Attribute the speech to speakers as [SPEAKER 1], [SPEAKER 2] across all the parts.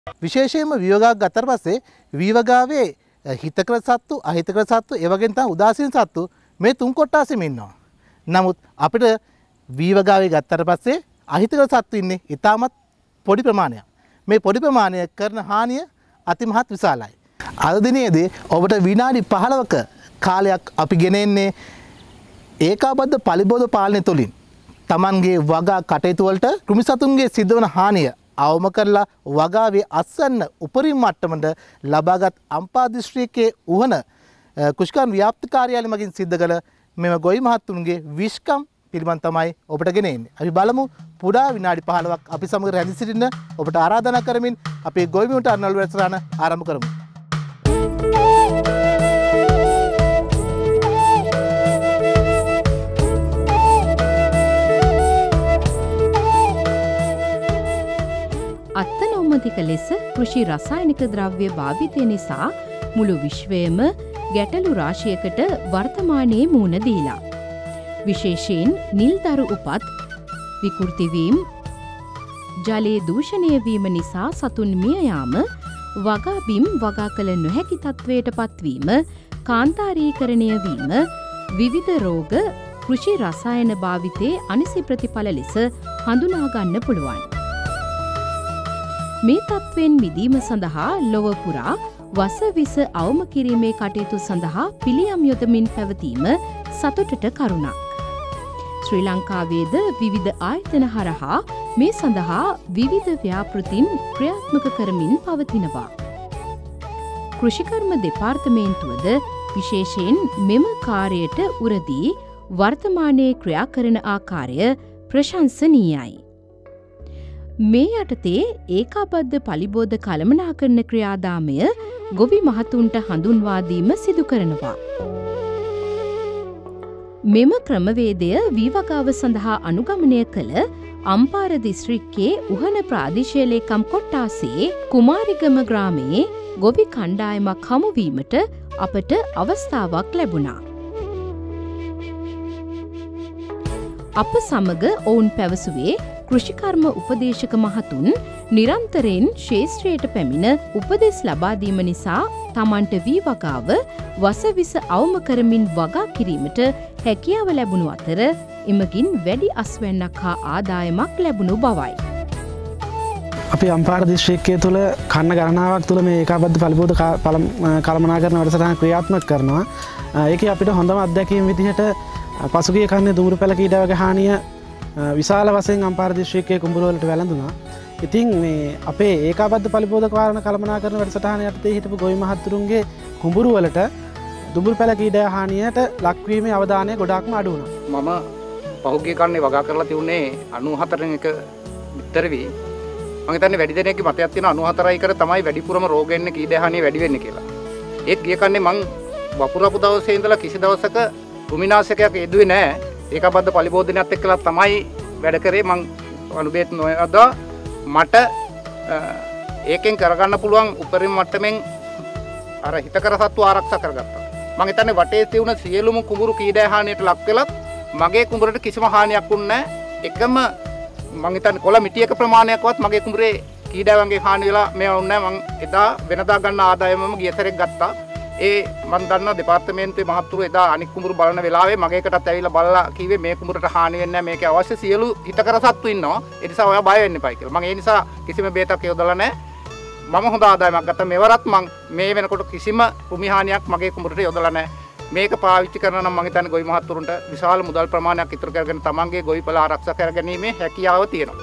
[SPEAKER 1] විශේෂයෙන්ම විවගාවක් ගත්තට පස්සේ විවගාවේ හිතකර සත්තු අහිතකර සත්තු ඒ වගේම තමයි උදාසීන සත්තු මේ තුන් කොටසෙම ඉන්නවා. නමුත් අපිට විවගාවේ ගත්තට පස්සේ අහිතකර සත්තු ඉන්නේ ඉතාමත් පොඩි ප්‍රමාණයක්. මේ පොඩි ප්‍රමාණය කරන හානිය අතිමහත් විශාලයි. අද දිනේදී ඔබට විනාඩි 15ක කාලයක් අපි ගෙනෙන්නේ ඒකාබද්ධ පලිබෝධ පාලනය තුළින් තමන්ගේ වගා කටයුතු වලට කෘමි සතුන්ගේ සිදුවන හානිය අවම කරලා වගාවේ අස්වැන්න උපරිම මට්ටමට ලබාගත් අම්පා දිස්ත්‍රික්කයේ උහන කුෂ්කර්ම ව්‍යාප්ති කාර්යාලය මගින් සිද්ධ කළ මෙම ගොවි මහත්තුන්ගේ විශ්කම් පිළිබඳ තමයි ඔබට ගෙන එන්නේ. අපි බලමු පුඩා විනාඩි 15ක් අපි සමග රැඳී සිටින්න ඔබට ආරාධනා කරමින් අපේ ගොවි මිනිට අරනල් වැඩසටහන ආරම්භ කරමු.
[SPEAKER 2] අත්නොමතික ලෙස කෘෂි රසායනික ද්‍රව්‍ය භාවිතය නිසා මුළු විශ්වයම ගැටලු රාශියකට වර්තමානයේ මුහුණ දීලා. විශේෂයෙන් නිල්දරු උපත් විකෘතිවීම ජලයේ දූෂණය වීම නිසා සතුන් මිය යාම වගා බිම් වගා කළ නොහැකි තත්වයට පත්වීම කාන්තාරීකරණය වීම විවිධ රෝග කෘෂි රසායන භාවිතයේ අනිසි ප්‍රතිඵල ලෙස හඳුනා ගන්න පුළුවන්. මේ තත්ත්වයෙන් මිදීම සඳහා ලොව පුරා වස විස අවම කිරීමේ කටයුතු සඳහා පිළියම් යොදමින් පැවතීම සතුටට කරුණක්. ශ්‍රී ලංකාවේද විවිධ ආයතන හරහා මේ සඳහා විවිධ ව්‍යාපෘතීන් ක්‍රියාත්මක කරමින් පවතිනවා. කෘෂිකර්ම දෙපාර්තමේන්තුවද විශේෂයෙන් මෙම කාර්යයට උරදී වර්තමානයේ ක්‍රියා කරන ආකාරය ප්‍රශංසනීයයි. මේ යටතේ ඒකාබද්ධ පලිබෝධ කළමනාකරණ ක්‍රියාදාමය ගොවි මහතුන්ට හඳුන්වා දීම සිදු කරනවා. මෙම ක්‍රමවේදය වීවගාව සඳහා අනුගමනය කළ අම්පාර දිස්ත්‍රික්කයේ උහන ප්‍රාදේශීය ලේකම් කොට්ටාසේ කුමාරිගම ග්‍රාමයේ ගොවි කණ්ඩායමක් හමුවීමට අපට අවස්ථාවක් ලැබුණා. අප සමග ඔවුන් පැවසුවේ කෘෂිකර්ම උපදේශක මහතුන් නිරන්තරයෙන් ක්ෂේත්‍රයට පැමිණ උපදෙස් ලබා දීම නිසා තමන්ට වී වගාව වසවිස අවම කරමින් වගා කිරීමට හැකියාව ලැබුණු අතර එමගින් වැඩි අස්වැන්නක් හා ආදායමක් ලැබුණු බවයි.
[SPEAKER 3] අපි අම්පාර දිස්ත්‍රික්කය තුළ කන්න ගණනාවක් තුළ මේ ඒකාබද්ධ පලිබෝධ කළමනාකරණ වැඩසටහන ක්‍රියාත්මක කරනවා. ඒක අපිට හොඳම අත්දැකීම් විදිහට පසුගිය කන්නේ දුඹුරු පැල කීඩාවගේ හානිය විශාල වශයෙන් අම්පාර දිස්ත්‍රික්කයේ කුඹුරු වලට වැළඳුණා. ඉතින් මේ අපේ ඒකාබද්ධ පලිබෝධ කළමනාකරණ වැඩසටහන යටතේ හිටපු ගොවි මහත්තුරුන්ගේ කුඹුරු වලට දුඹුරු පැල කීඩා හානියට ලක්වීමේ අවධානය ගොඩාක්ම අඩු වුණා.
[SPEAKER 4] මම පහුගිය කන්නේ වගා කරලා තියුනේ 94 එක විතර වී. මම හිතන්නේ වැඩි දෙනෙක්ගේ මතයක් තියෙනවා 94යි කර තමයි වැඩිපුරම රෝග එන්නේ කීඩා හානිය වැඩි වෙන්නේ කියලා. ඒත් ගිය කන්නේ මං වපුරපු දවසේ ඉඳලා කිසි දවසක කෘමිනාශකයක් යෙදුවේ නැහැ. ඒකාබද්ධ පලිබෝධනයත් එක්කලා තමයි වැඩ කරේ. මං අනුබේත් නොයදා මට ඒකෙන් කරගන්න පුළුවන් උපරිම මට්ටමින් අර හිතකර සත්තු ආරක්ෂා කරගත්තා. මං හිතන්නේ වටේ තියුණ සියලුම කුඹුරු කීඩා හානියට ලක් වෙලත් මගේ කුඹුරට කිසිම හානියක් වුණේ නැහැ. එකම මං හිතන්නේ කොළ මිටියක ප්‍රමාණයක්වත් මගේ කුඹුරේ කීඩාවන්ගේ හානි වෙලා මේවා වුණේ නැහැ. මං එදා වෙනදා ගන්න ආදායමම ගියසරෙක් ගත්තා. ඒ මම දන්නා දෙපාර්තමේන්තුවේ මහත්තුරු එදා අනික් කුඹුරු බලන වෙලාවේ මගේකටත් ඇවිල්ලා බලලා කිව්වේ මේ කුඹුරට හානි වෙන්නේ නැහැ මේකේ අවශ්‍ය සියලු හිතකර සත්තු ඉන්නවා ඒ නිසා ඔයා බය වෙන්න එපා කියලා. මම ඒ නිසා කිසිම බේතක් යොදලා නැහැ. මම හොඳ ආදායමක් ගත්තා. මෙවරත් මම මේ වෙනකොට කිසිම කෘමි හානියක් මගේ කුඹුරට යොදලා නැහැ. මේක පාවිච්චි කරන නම් මම හිතන්නේ ගොවි මහත්තුරුන්ට විශාල මුදල් ප්‍රමාණයක් ඉතුරු කරගෙන තමන්ගේ ගොවිපළ ආරක්ෂා කරගැනීමේ හැකියාව තියෙනවා.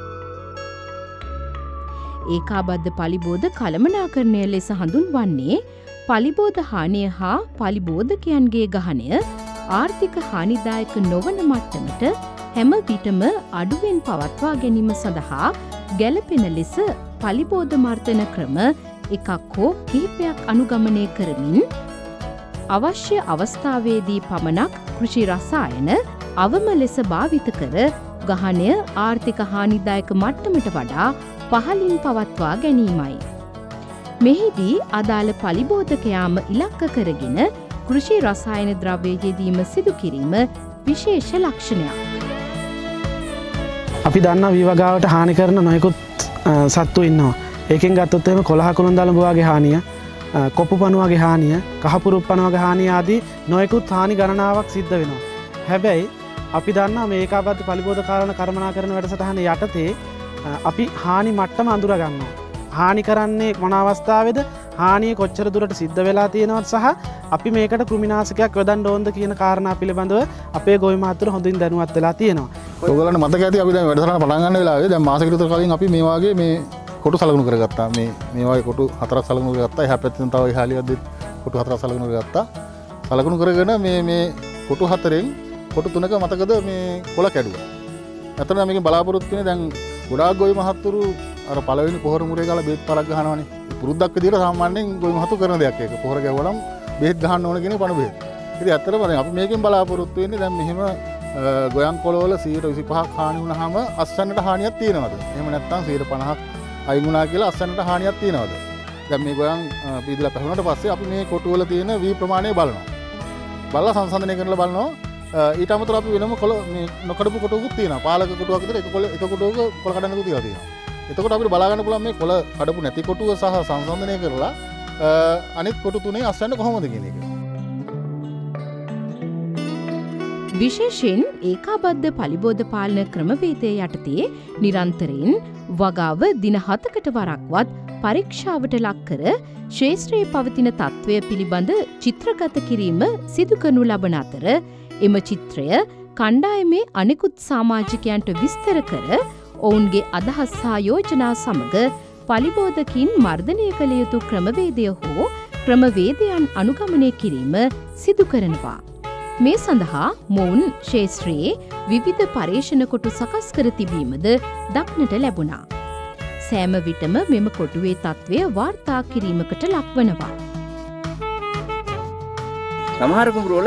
[SPEAKER 2] ඒකාබද්ධ පලිබෝධ කළමනාකරණය ලෙස හඳුන්වන්නේ පලිබෝධ හානිය හා පලිබෝධකයන්ගේ ගහනය ආර්ථික හානිදායක නොවන මට්ටමට හැම විටම අඩුවෙන් පවත්වා ගැනීම සඳහා ගැළපෙන ලෙස පලිබෝධ මර්ධන ක්‍රම එකක් හෝ කිහිපයක් අනුගමනය කරමින් අවශ්‍ය අවස්ථාවේදී පමණක් කෘෂි රසායන අවම ලෙස භාවිත කර ගහනය ආර්ථික හානිදායක මට්ටමට වඩා පහළින් පවත්වා ගැනීමයි. මෙහිදී අදාළ පලිබෝධකයාම ඉලක්ක කරගෙන කෘෂි රසායන ද්‍රව්‍ය යෙදීම සිදු කිරීම විශේෂ ලක්ෂණයක්.
[SPEAKER 3] අපි දන්නා වී වගාවට හානි කරන නොයෙකුත් සත්තු ඉන්නවා. ඒකෙන් ගත්තොත් එහෙම කොළහකුළුන් දලඹ වගේ හානිය, කොප්පු පණු වගේ හානිය, කහපුරුප්පණ වගේ හානිය ආදී නොයෙකුත් හානි ගණනාවක් සිද්ධ වෙනවා. හැබැයි අපි දන්නා මේ ඒකාබද්ධ පලිබෝධ කාරණ කර්මනාකරණ වැඩසටහන යටතේ අපි හානි මට්ටම අඳුර ගන්නවා. හානි කරන්නේ මොන අවස්ථාවේද? හානිය කොච්චර දුරට සිද්ධ වෙලා තියෙනවද සහ අපි මේකට කෘමිනාශකයක් යොදන්න ඕනද කියන කාරණා පිළිබඳව අපේ ගොවි මහතුරු හොඳින් දැනුවත් වෙලා තියෙනවා.
[SPEAKER 5] ඔයගොල්ලන්ට මතක ඇති අපි දැන් වැඩසටහන පටන් ගන්න වෙලාවේ දැන් මාසෙකට විතර කලින් අපි මේ වාගේ මේ කොටු සලකුණු කරගත්තා. මේ වාගේ කොටු 4ක් සලකුණු කරගත්තා. එහා පැත්තෙන් තව ඉහළියක් දෙත් කොටු 4ක් සලකුණු කරගත්තා. සලකුණු කරගෙන මේ කොටු 4න් කොටු 3ක මතකද මේ කොළ කැඩුවා. අතන මේකෙන් බලාපොරොත්තු වෙන්නේ දැන් ගොඩාක් ගොවි මහතුරු අර පළවෙනි පොහොර මුරේ ගාලා බේත් පාරක් ගහනවනේ. පුරුද්දක් විදියට සාමාන්‍යයෙන් ගොවි මහතු කරන දෙයක් ඒක. පොහොර ගැවුවනම් බේත් ගහන්න ඕන කියන පණ බේත්. ඉතින් ඇත්තටම දැන් අපි මේකෙන් බලාපොරොත්තු වෙන්නේ දැන් මෙහෙම ගොයන් කොළවල 125ක් හානි වුණාම අස්සන්නට හානියක් තියෙනවද? එහෙම නැත්නම් 150ක් අයින් වුණා කියලා අස්සන්නට හානියක් තියෙනවද? දැන් මේ ගොයන් පීදලා පැහුණාට පස්සේ අපි මේ කොටුවල තියෙන වී ප්‍රමාණය බලනවා. බලලා සංසන්දනය කරලා බලනවා. ඊට අමතරව අපි වෙනම කොළ මේ නොකඩපු කොටුවකුත් තියෙනවා. පාලක කොටුවක් විතර එක කොටුවක කොළ කඩන්නකුත් තියලා තියෙනවා. එතකොට අපිට බලා ගන්න පුළුවන් මේ කොළ කඩපු නැති කොටුව සහ සංසන්දනය කරලා අනිත් කොටු තුනේ අස්සන්න කොහොමද කියන එක.
[SPEAKER 2] විශේෂයෙන් ඒකාබද්ධ පලිබෝධ පාලන ක්‍රමවේදය යටතේ නිරන්තරයෙන් වගාව දින 7කට වරක්වත් පරීක්ෂාවට ලක් කර ශේෂ්ත්‍රයේ පවතින තත්ත්වය පිළිබඳ චිත්‍රගත කිරීම සිදු කරනු ලබන අතර එම චිත්‍රය කණ්ඩායමේ අනෙකුත් සමාජිකයන්ට විස්තර කර ඔවුන්ගේ අදහස් හා යෝජනා සමග පලිබෝධකින් මර්ධනය කළ යුතු ක්‍රමවේදය හෝ ක්‍රමවේදයන් අනුගමනය කිරීම සිදු කරනවා. මේ සඳහා මොවුන් ශේෂ්ත්‍රයේ විවිධ පර්යේෂණ කොටු සකස් කර තිබීමද දක්නට ලැබුණා. සෑම විටම මෙම කොටුවේ තත්ත්වය වාර්තා කිරීමකට ලක්වනවා.
[SPEAKER 6] සමහර කුඹුරවල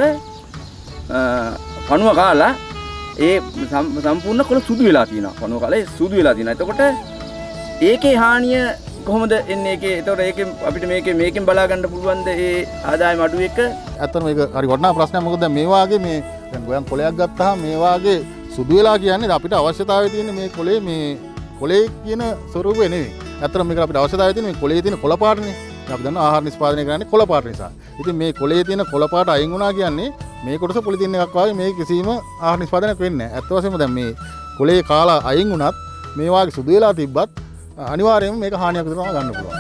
[SPEAKER 6] පණුව කාලා ඒ සම්පූර්ණ කොළ සුදු වෙලා තියෙනවා. පණුව කාලා ඒ සුදු වෙලා තියෙනවා. එතකොට ඒකේ හානිය කොහොමද එන්නේ? ඒතකොට ඒකෙන් අපිට මේකෙන් බලා ගන්න පුළුවන්ද ඒ ආදායම අඩු එක?
[SPEAKER 5] ඇත්තටම මේක හරි වටිනා ප්‍රශ්නයක්. මොකද දැන් මේ වාගේ මේ දැන් ගොයන් කොළයක් ගත්තාම මේ වාගේ සුදු වෙලා කියන්නේ අපිට අවශ්‍යතාවය තියෙන මේ කොළේ කියන ස්වරූපය නෙවෙයි. ඇත්තටම මේක අපිට අවශ්‍යතාවය තියෙන මේ කොළේ තියෙන කොළ පාටනේ. අපි දන්නවා ආහාර නිෂ්පාදනය කරන්නේ කොළ පාට නිසා. ඉතින් මේ කොළේ තියෙන කොළ පාට අයින් වුණා කියන්නේ මේ කොටස පොලිතින් එකක් වගේ මේ කිසිම ආහාර නිෂ්පාදනයක් වෙන්නේ නැහැ. ඇත්ත වශයෙන්ම දැන් මේ කොළේ කාලා අයින් වුණත් මේ වාගේ සුදු වෙලා තිබ්බත් අනිවාර්යයෙන්ම මේක හානියක් විතරම ගන්න පුළුවන්.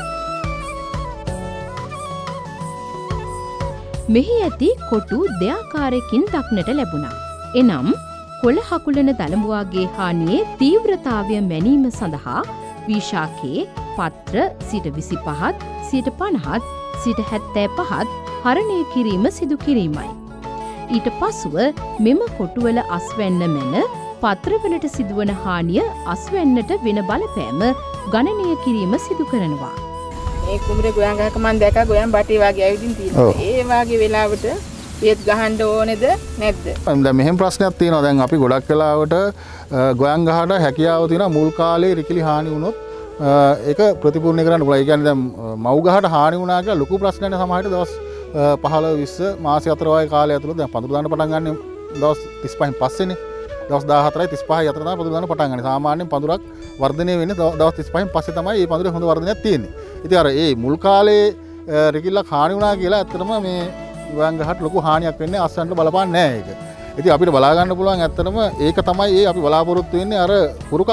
[SPEAKER 2] මෙහි ඇති කොටු දෙආකාරයකින් දක්නට ලැබුණා. එනම් කොළ හකුලන දලඹුවාගේ හානියේ තීව්‍රතාවය මැනීම සඳහා වීශාකයේ පත්‍ර 25ත් 50ත් 75ත් හරණය කිරීම සිදු කිරීමයි. ඊට පසුව මෙම කොටුවල අස්වැන්න මැන පත්‍රවලට සිදුවන හානිය අස්වැන්නට වෙන බලපෑම ගණනය කිරීම සිදු කරනවා.
[SPEAKER 7] මේ කුඹුරේ ගොයන් ගහක මම දැක්කා ගොයන් බටේ වගේ ඇවිදින් තියෙනවා. ඒ වගේ වෙලාවට පියත් ගහන්න ඕනේද නැද්ද?
[SPEAKER 5] දැන් මෙහෙම ප්‍රශ්නයක් තියෙනවා. දැන් අපි ගොඩක් වෙලාවට ගොයන් ගහට හැකියාව තියෙනවා මුල් කාලේ රිකිලි හානි වුණොත් ඒක ප්‍රතිපූර්ණ කරන්න පුළුවන්. ඒ කියන්නේ දැන් මව් ගහට හානි වුණා කියලා ලොකු ප්‍රශ්නයක් නේ සමහරට දවස් 15 20 මාස 4 වගේ කාලය ඇතුළත දැන් පඳුරු දාන්න පටන් ගන්න දවස් 35න් පස්සේනේ. දවස් 14යි 35යි අතර තමයි පඳුරු දාන්න පටන් ගන්න. සාමාන්‍යයෙන් පඳුරක් වර්ධනය වෙන්නේ දවස් 35න් පස්සේ තමයි මේ පඳුරේ හොඳ වර්ධනයක් තියෙන්නේ. ඉතින් අර ඒ මුල් කාලේ රිකිල්ලක් හානි වුණා කියලා ඇත්තටම මේ ගොයන් ගහට ලොකු හානියක් වෙන්නේ අස්සන්ට බලපාන්නේ නැහැ ඒක. ඉතින් අපිට බලා ගන්න පුළුවන් ඇත්තටම ඒක තමයි ඒ අපි බලාපොරොත්තු වෙන්නේ අර පුරුකක්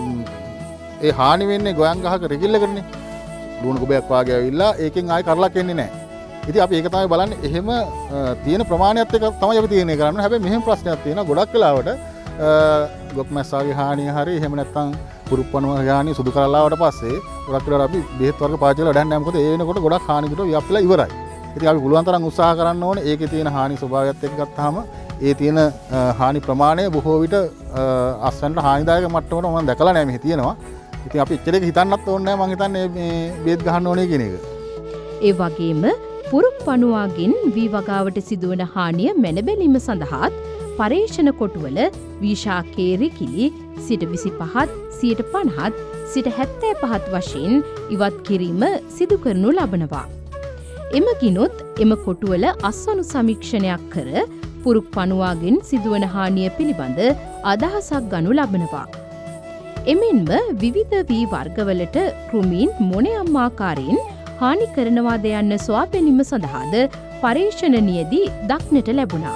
[SPEAKER 5] ඒ හානි වෙන්නේ ගොයන් ගහක රිකිල්ලකටනේ. ලුණු කුබයක් වාගේ ඇවිල්ලා ඒකෙන් ආයෙ කරලක් එන්නේ නැහැ. ඉතින් අපි ඒක තමයි බලන්නේ. එහෙම තියෙන ප්‍රමාණයත් එක තමයි අපි තීරණය කරන්නේ. හැබැයි මෙහෙම ප්‍රශ්නයක් තියෙනවා. ගොඩක් වෙලාවට ගොක් මැස්සාගේ හානිය හරි එහෙම නැත්නම් කුරුප්පණුවගේ හානිය සුදු කරලාවට පස්සේ ගොඩක් වෙලාවට අපි බෙහෙත් වර්ග පාවිච්චි කරලා වැඩක් නැහැ. මොකද ඒ වෙනකොට ගොඩක් හානි දුර ව්‍යාප්තිලා ඉවරයි. ඉතින් අපි පුළුවන් තරම් උත්සාහ කරන්න ඕනේ. ඒකේ තියෙන හානි ස්වභාවයත් එක්ක ගත්තාම ඒ තියෙන හානි ප්‍රමාණය බොහෝ විට අස්වැන්නට හානිදායක මට්ටමකට මම දැකලා නැහැ මෙහි තියෙනවා. ඉතින් අපි එච්චර එක හිතන්නත් ඕනේ නැහැ. මම හිතන්නේ මේ බෙහෙත් ගහන්න ඕනේ කියන එක.
[SPEAKER 2] ඒ වගේම පුරුප්පණුවාගෙන් වී වගාවට සිදුවන හානිය මැනබැලීම සඳහාත් පර්යේෂණ කොටුවල වීශාකයේ රිකිලි 25ත් 50ත් 75ත් වශයෙන් ඉවත් කිරීම සිදු කරනු ලබනවා. එමගිනුත් එම කොටුවල අස්වනු සමීක්ෂණයක් කර පුරුප්පණුවාගෙන් සිදුවන හානිය පිළිබඳ අදහසක් ගනු ලබනවා. එමෙන්ම විවිධ වී වර්ගවලට කෘමීන් මොනෑම් ආකාරයෙන් හානි කරනවාද යන්න සොයා බැලීම සඳහාද පරීක්ෂණයේදී දක්නට ලැබුණා.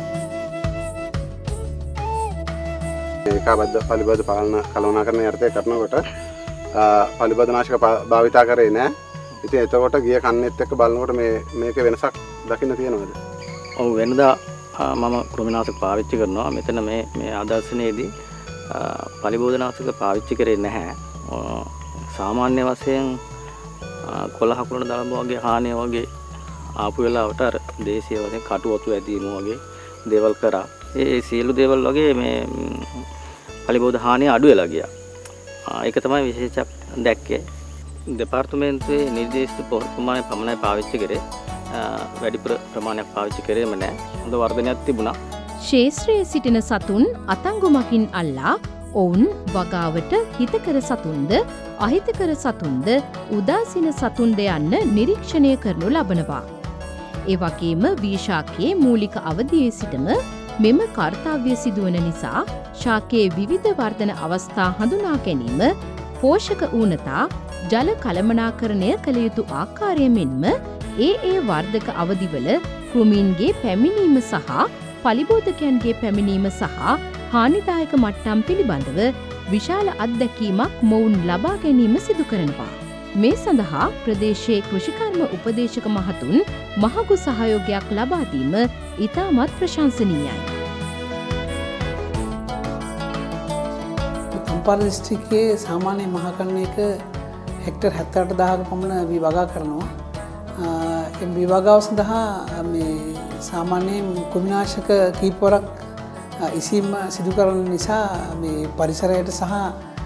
[SPEAKER 8] ඒකාබද්ධ පලිබද්ධ පාලන කළමනාකරණය යටතේ කරනකොට පලිබද්ධ නාශක භාවිතා කරේ නෑ. ඉතින් එතකොට ගිය කන්නේත් එක්ක බලනකොට මේක වෙනසක් දකින්න තියෙනවද?
[SPEAKER 9] ඔව් වෙනදා මම කෘමිනාශක පාවිච්චි කරනවා. මෙතන මේ ආදර්ශනයේදී පලිබෝධනාශක පාවිච්චි කරේ නැහැ. සාමාන්‍ය වශයෙන් කොළ හකුලන දළඹ වගේ හානිය වගේ ආපු වෙලාවට අර දේශීය වශයෙන් කටුවතු ඇදීම වගේ දේවල් කරා. ඒ සියලු දේවල් වගේ මේ පලිබෝධ හානිය අඩු වෙලා ගියා. ඒක තමයි විශේෂයක් දැක්කේ. දෙපාර්තමේන්තුවේ නිර්දේශිත ප්‍රමාණය පමණයි පාවිච්චි කරේ. වැඩිපුර ප්‍රමාණයක් පාවිච්චි කරේම නැහැ. හොඳ වර්ධනයක් තිබුණා.
[SPEAKER 2] ශේෂ්ත්‍රයේ සිටින සතුන් අතංගුමකින් අල්ලා ඔවුන් වගාවට හිතකර සතුන්ද අහිතකර සතුන්ද උදාසීන සතුන්ද යන්න නිරීක්ෂණය කරනු ලබනවා. ඒ වගේම වීශාකයේ මූලික අවධියේ සිටම මෙම කර්තව්‍ය සිදුවන නිසා ශාකයේ විවිධ වර්ධන අවස්ථා හඳුනා ගැනීම, පෝෂක ඌනතා, ජල කළමනාකරණය කළ යුතු ආකාරය මෙන්ම ඒ වර්ධක අවධිවල කෘමීන්ගේ පැමිණීම සහ පලිබෝධකයන්ගේ පැමිණීම සහ හානිදායක මට්ටම් පිළිබඳව විශාල අත්දැකීමක් මොවුන් ලබා ගැනීම සිදු කරනවා. මේ සඳහා ප්‍රදේශයේ කෘෂිකර්ම උපදේශක මහතුන් මහඟු සහයෝගයක් ලබා දීම ඉතාමත් ප්‍රශංසනීයයි.
[SPEAKER 10] අම්පාර දිස්ත්‍රික්කයේ සාමාන්‍ය මහකන්නයක හෙක්ටර් 78,000ක පමණ වී වගා කරනවා. වී වගාව සඳහා සාමාන්‍යයෙන් කෘමිනාශක කීපවරක් ඉසීම සිදු කරන නිසා මේ පරිසරයට සහ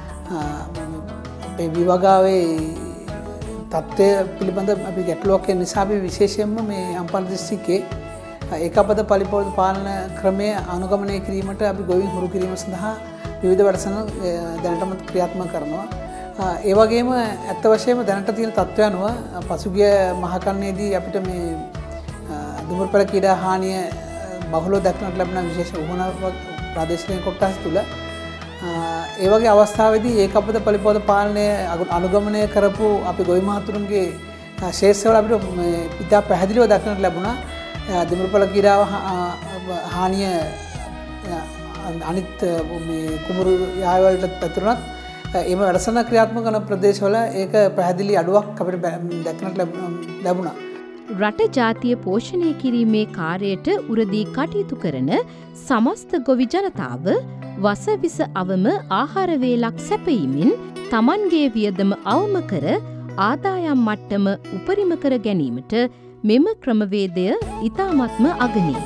[SPEAKER 10] වී වගාවේ තත්ත්වය පිළිබඳ අපි ගැටලුවක් නිසා අපි විශේෂයෙන්ම මේ අම්පාර දිස්ත්‍රික්කයේ ඒකාබද්ධ පලිබෝධ පාලන ක්‍රමය අනුගමනය කිරීමට අපි ගොවීන් හුරු කිරීම සඳහා විවිධ වැඩසටහන් දැනටමත් ක්‍රියාත්මක කරනවා. ඒ වගේම ඇත්ත වශයෙන්ම දැනට තියෙන තත්ත්වය අනුව පසුගිය මහකන්නේදී අපිට මේ දුම්බරපළ ක්‍රීඩා හානිය බහුලව දක්නට ලැබෙන විශේෂ උවමනාවක් ප්‍රාදේශීය කොටස් තුල ඒ වගේ අවස්ථාවේදී ඒකාබද්ධ පලිබෝධ පාලනය අනුගමනය කරපු අපි ගොවි මහතුරුන්ගේ ශේෂ්ත්‍රවල අපිට ඉතා පැහැදිලිව දක්නට ලැබුණා. දුම්බරපළ ක්‍රීඩාව හානිය අනිත් කුමරු යායවලට පැතුරුණත් එම වැඩසටහන ක්‍රියාත්මක කරන ප්‍රදේශවල ඒක පැහැදිලි අඩුවක් අපිට දක්නට ලැබුණා.
[SPEAKER 2] රට ජාතිය පෝෂණය කිරීමේ කාර්යයට උරදී කටයුතු කරන සමස්ත ගොවි ජනතාව වසවිස අවම ආහාර වේලක් සැපීමෙන් තමන්ගේ වියදම අවම කර ආදායම් මට්ටම උපරිම කර ගැනීමට මෙම ක්‍රමවේදය ඉතාමත්ම අගනී.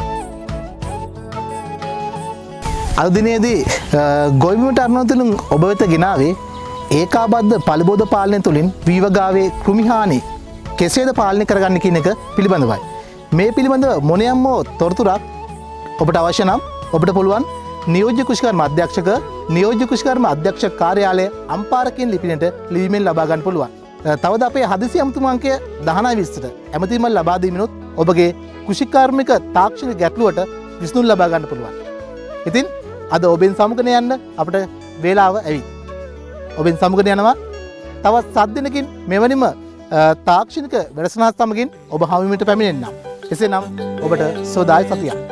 [SPEAKER 1] අද දිනේදී ගොවිබිමට අරනතුලින් ඔබ වෙත ගෙනාවේ ඒකාබද්ධ පලිබෝධ පාලනය තුළින් වී වගාවේ කෘමි හානි කෙසේද පාලනය කරගන්න කියන එක පිළිබඳවයි. මේ පිළිබඳව මොනියම් හෝ තොරතුරක් ඔබට අවශ්‍ය නම් ඔබට පුළුවන් නියෝජ්‍ය කෘෂිකර්ම අධ්‍යක්ෂක නියෝජ්‍ය කෘෂිකර්ම අධ්‍යක්ෂ කාර්යාලය අම්පාරකින් ලිපිනයට ලිවීමෙන් ලබා ගන්න පුළුවන්. තවද අපේ හදිසි ඇමතුම් අංකය 1920ට ඇමතුමක් ලබා දීමිනුත් ඔබගේ කෘෂිකාර්මික තාක්ෂණික ගැටලුවට විසඳුම් ලබා ගන්න පුළුවන්. ඉතින් අද ඔබෙන් සමුගන යන්න අපට වේලාව ඇවිත්. ඔබෙන් සමුගන යනවා තවත් 7 දිනකින් මෙවැනිම තාක්ෂණික වැඩසටහන් සමගින් ඔබ හමුවීමට පැමිණෙන්නම්. එසේනම් ඔබට සෝදායි සතියක්.